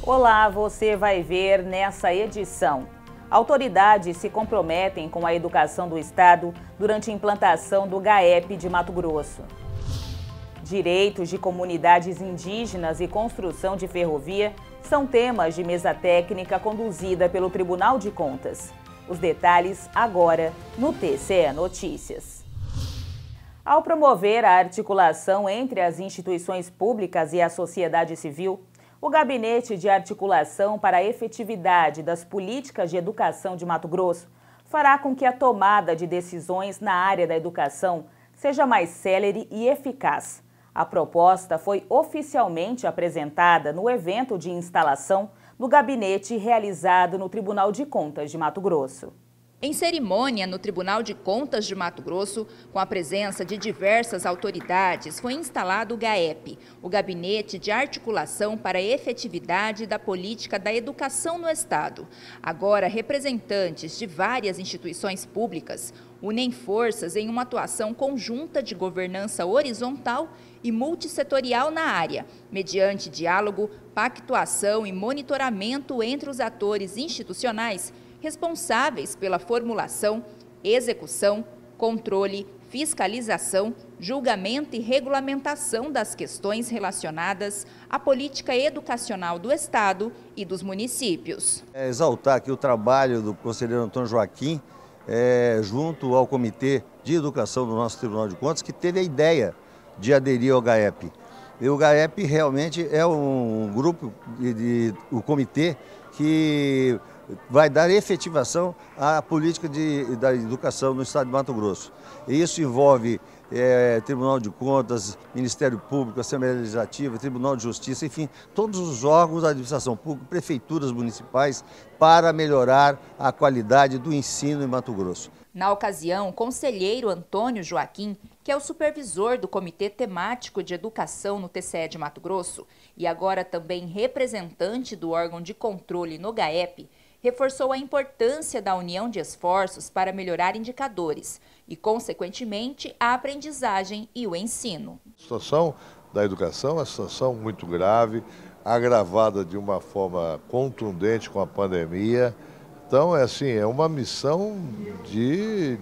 Olá, você vai ver nessa edição. Autoridades se comprometem com a educação do Estado durante a implantação do GAEP de Mato Grosso. Direitos de comunidades indígenas e construção de ferrovia são temas de mesa técnica conduzida pelo Tribunal de Contas. Os detalhes agora no TCE Notícias. Ao promover a articulação entre as instituições públicas e a sociedade civil, o Gabinete de Articulação para a Efetividade das Políticas de Educação de Mato Grosso fará com que a tomada de decisões na área da educação seja mais célere e eficaz. A proposta foi oficialmente apresentada no evento de instalação do gabinete realizado no Tribunal de Contas de Mato Grosso. Em cerimônia no Tribunal de Contas de Mato Grosso, com a presença de diversas autoridades, foi instalado o GAEP, o Gabinete de Articulação para a Efetividade da Política da Educação no Estado. Agora, representantes de várias instituições públicas unem forças em uma atuação conjunta de governança horizontal e multissetorial na área, mediante diálogo, pactuação e monitoramento entre os atores institucionais responsáveis pela formulação, execução, controle, fiscalização, julgamento e regulamentação das questões relacionadas à política educacional do Estado e dos municípios. Exaltar aqui o trabalho do conselheiro Antônio Joaquim, junto ao Comitê de Educação do nosso Tribunal de Contas, que teve a ideia de aderir ao GAEP. E o GAEP realmente é um grupo, o comitê que vai dar efetivação à política da educação no estado de Mato Grosso. E isso envolve Tribunal de Contas, Ministério Público, Assembleia Legislativa, Tribunal de Justiça, enfim, todos os órgãos da administração pública, prefeituras municipais, para melhorar a qualidade do ensino em Mato Grosso. Na ocasião, o conselheiro Antônio Joaquim, que é o supervisor do Comitê Temático de Educação no TCE de Mato Grosso e agora também representante do órgão de controle no GAEP, reforçou a importância da união de esforços para melhorar indicadores e, consequentemente, a aprendizagem e o ensino. A situação da educação é uma situação muito grave, agravada de uma forma contundente com a pandemia. Então, é uma missão de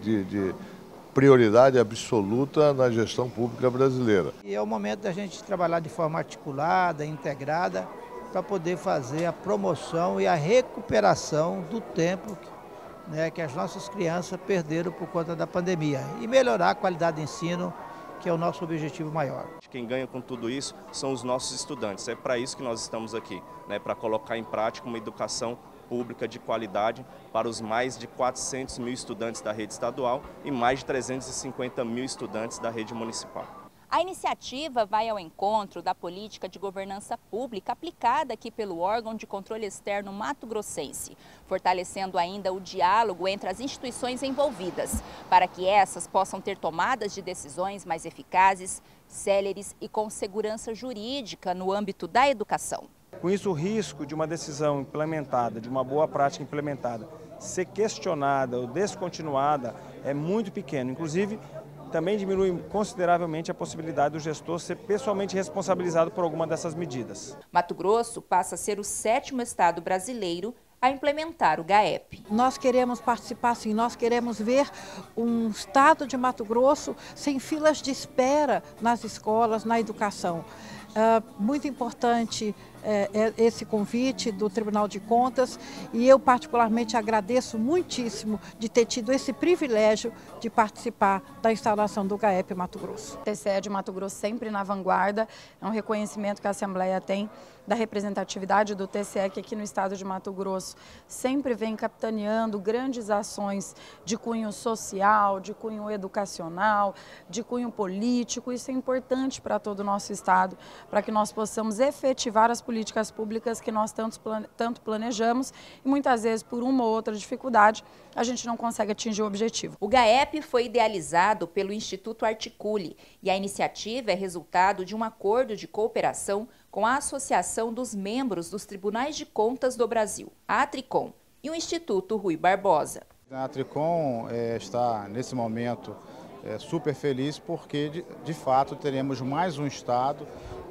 prioridade absoluta na gestão pública brasileira. E é o momento da gente trabalhar de forma articulada, integrada, para poder fazer a promoção e a recuperação do tempo que as nossas crianças perderam por conta da pandemia e melhorar a qualidade de ensino, que é o nosso objetivo maior. Quem ganha com tudo isso são os nossos estudantes, é para isso que nós estamos aqui, para colocar em prática uma educação pública de qualidade para os mais de 400 mil estudantes da rede estadual e mais de 350 mil estudantes da rede municipal. A iniciativa vai ao encontro da política de governança pública aplicada aqui pelo órgão de controle externo mato-grossense, fortalecendo ainda o diálogo entre as instituições envolvidas, para que essas possam ter tomadas de decisões mais eficazes, céleres e com segurança jurídica no âmbito da educação. Com isso, o risco de uma decisão implementada, de uma boa prática implementada, ser questionada ou descontinuada é muito pequeno. Inclusive, também diminui consideravelmente a possibilidade do gestor ser pessoalmente responsabilizado por alguma dessas medidas. Mato Grosso passa a ser o 7º estado brasileiro a implementar o GAEP. Nós queremos participar, sim, nós queremos ver um estado de Mato Grosso sem filas de espera nas escolas, na educação. Muito importante esse convite do Tribunal de Contas e eu particularmente agradeço muitíssimo de ter tido esse privilégio de participar da instalação do GAEP Mato Grosso. O TCE de Mato Grosso sempre na vanguarda, é um reconhecimento que a Assembleia tem da representatividade do TCE, que aqui no estado de Mato Grosso sempre vem capitaneando grandes ações de cunho social, de cunho educacional, de cunho político. Isso é importante para todo o nosso estado, para que nós possamos efetivar as políticas públicas que nós tanto planejamos e muitas vezes por uma ou outra dificuldade a gente não consegue atingir o objetivo. O GAEP foi idealizado pelo Instituto Articule e a iniciativa é resultado de um acordo de cooperação com a Associação dos Membros dos Tribunais de Contas do Brasil, a Atricom, e o Instituto Rui Barbosa. A Atricom está nesse momento super feliz porque de fato teremos mais um estado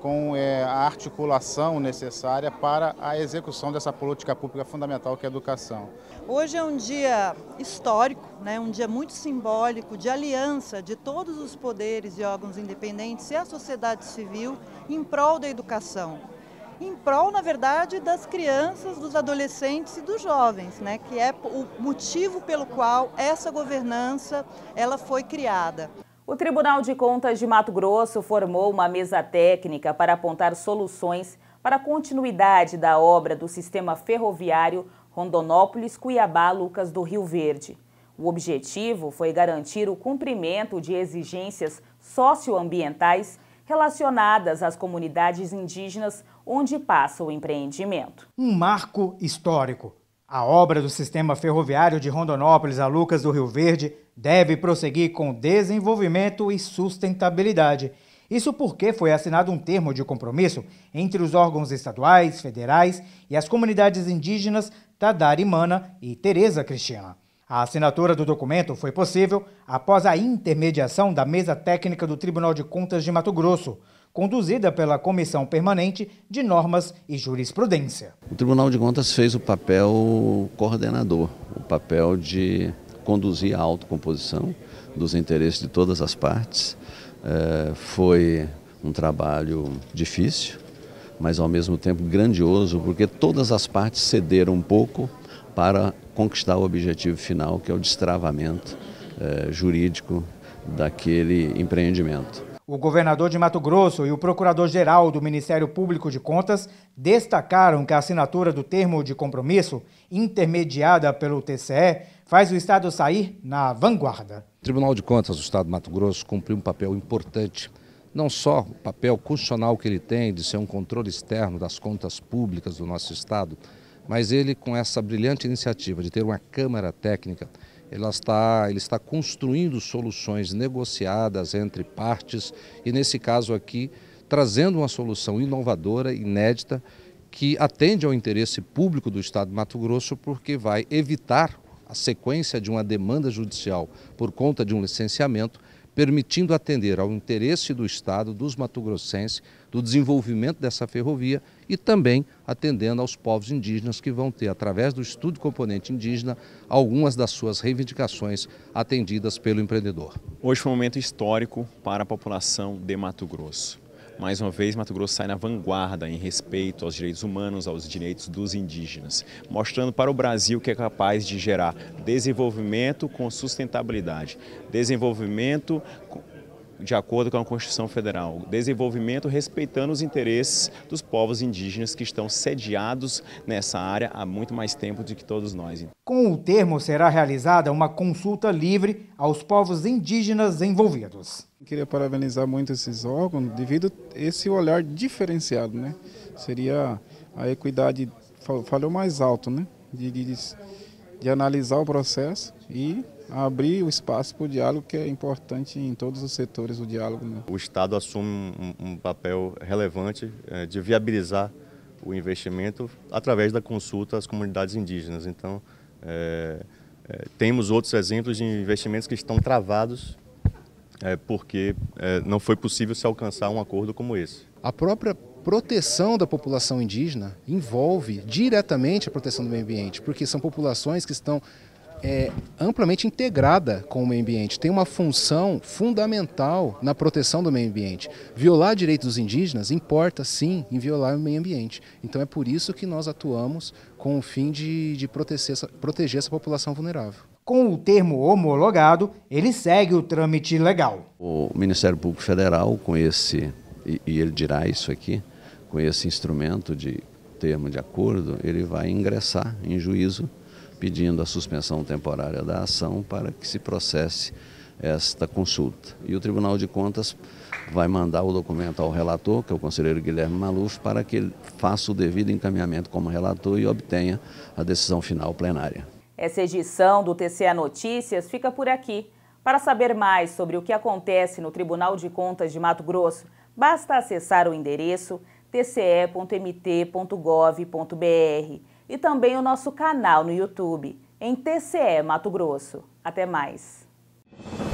com a articulação necessária para a execução dessa política pública fundamental que é a educação. Hoje é um dia histórico, né? Um dia muito simbólico de aliança de todos os poderes e órgãos independentes e a sociedade civil em prol da educação. Em prol, na verdade, das crianças, dos adolescentes e dos jovens, né? Que é o motivo pelo qual essa governança ela foi criada. O Tribunal de Contas de Mato Grosso formou uma mesa técnica para apontar soluções para a continuidade da obra do sistema ferroviário Rondonópolis-Cuiabá-Lucas do Rio Verde. O objetivo foi garantir o cumprimento de exigências socioambientais relacionadas às comunidades indígenas onde passa o empreendimento. Um marco histórico. A obra do sistema ferroviário de Rondonópolis a Lucas do Rio Verde deve prosseguir com desenvolvimento e sustentabilidade. Isso porque foi assinado um termo de compromisso entre os órgãos estaduais, federais e as comunidades indígenas Tadarimana e Tereza Cristina. A assinatura do documento foi possível após a intermediação da mesa técnica do Tribunal de Contas de Mato Grosso, conduzida pela Comissão Permanente de Normas e Jurisprudência. O Tribunal de Contas fez o papel coordenador, o papel de conduzir a autocomposição dos interesses de todas as partes. Foi um trabalho difícil, mas ao mesmo tempo grandioso, porque todas as partes cederam um pouco para conquistar o objetivo final, que é o destravamento jurídico daquele empreendimento. O governador de Mato Grosso e o procurador-geral do Ministério Público de Contas destacaram que a assinatura do termo de compromisso, intermediada pelo TCE, faz o Estado sair na vanguarda. O Tribunal de Contas do Estado de Mato Grosso cumpriu um papel importante, não só o papel constitucional que ele tem de ser um controle externo das contas públicas do nosso Estado, mas ele, com essa brilhante iniciativa de ter uma Câmara Técnica, ele está construindo soluções negociadas entre partes e, nesse caso aqui, trazendo uma solução inovadora, inédita, que atende ao interesse público do Estado de Mato Grosso, porque vai evitar a sequência de uma demanda judicial por conta de um licenciamento, permitindo atender ao interesse do Estado, dos mato-grossenses, do desenvolvimento dessa ferrovia e também atendendo aos povos indígenas que vão ter, através do estudo de componente indígena, algumas das suas reivindicações atendidas pelo empreendedor. Hoje foi um momento histórico para a população de Mato Grosso. Mais uma vez, Mato Grosso sai na vanguarda em respeito aos direitos humanos, aos direitos dos indígenas, mostrando para o Brasil que é capaz de gerar desenvolvimento com sustentabilidade, desenvolvimento de acordo com a Constituição Federal, desenvolvimento respeitando os interesses dos povos indígenas que estão sediados nessa área há muito mais tempo do que todos nós. Com o termo será realizada uma consulta livre aos povos indígenas envolvidos. Queria parabenizar muito esses órgãos devido a esse olhar diferenciado, né? Seria a equidade, falou mais alto, né? De analisar o processo e abrir o espaço para o diálogo, que é importante em todos os setores do diálogo, né? O Estado assume um papel relevante de viabilizar o investimento através da consulta às comunidades indígenas. Então, temos outros exemplos de investimentos que estão travados porque não foi possível se alcançar um acordo como esse. A própria proteção da população indígena envolve diretamente a proteção do meio ambiente, porque são populações que estão amplamente integradas com o meio ambiente, tem uma função fundamental na proteção do meio ambiente. Violar direitos dos indígenas importa sim em violar o meio ambiente. Então é por isso que nós atuamos com o fim de proteger essa população vulnerável. Com o termo homologado, ele segue o trâmite legal. O Ministério Público Federal, com esse, e ele dirá isso aqui, com esse instrumento de termo de acordo, ele vai ingressar em juízo pedindo a suspensão temporária da ação para que se processe esta consulta. E o Tribunal de Contas vai mandar o documento ao relator, que é o conselheiro Guilherme Maluf, para que ele faça o devido encaminhamento como relator e obtenha a decisão final plenária. Essa edição do TCE Notícias fica por aqui. Para saber mais sobre o que acontece no Tribunal de Contas de Mato Grosso, basta acessar o endereço tce.mt.gov.br e também o nosso canal no YouTube, em TCE Mato Grosso. Até mais!